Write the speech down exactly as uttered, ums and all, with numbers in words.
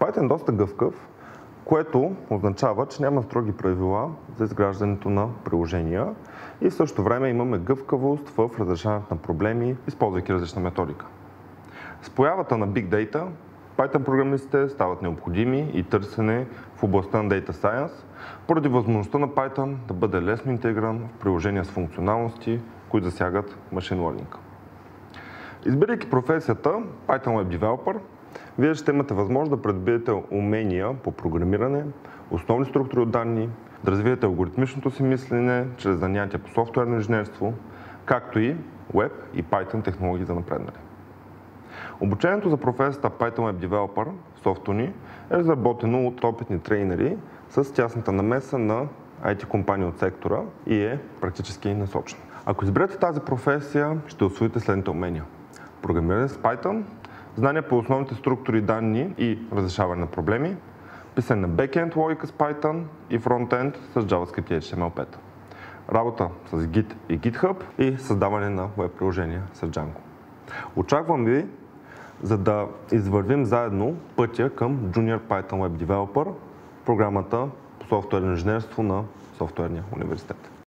Python е доста гъвкав, което означава, че няма строги правила за изграждането на приложения и в същото време имаме гъвкавост в разрешаването на проблеми, използвайки различна методика. С появата на Big Data, Python програмистите стават необходими и търсене в областта на Data Science, поради възможността на Python да бъде лесно интегриран в приложения с функционалности, които засягат Machine Learning. Избирайки професията Python Web Developer, вие ще имате възможност да придобиете умения по програмиране, основни структури от данни, да развиете алгоритмичното си мислене чрез занятия по софтуерно инженерство, както и Web и Python технологии за напреднали. Обучението за професията Python Web Developer в SoftUni е разработено от опитни трейнери с тясната намеса на ай ти компании от сектора и е практически насочено. Ако изберете тази професия, ще усвоите следните умения: програмиране с Python, знания по основните структури данни и разрешаване на проблеми, писане на бекенд логика с Python и фронтенд с JavaScript и ейч ти ем ел пет, работа с Git и GitHub и създаване на веб приложения с Django. Очаквам ви, за да извървим заедно пътя към Junior Python Web Developer, програмата по софтуерно инженерство на Софтуерния университет.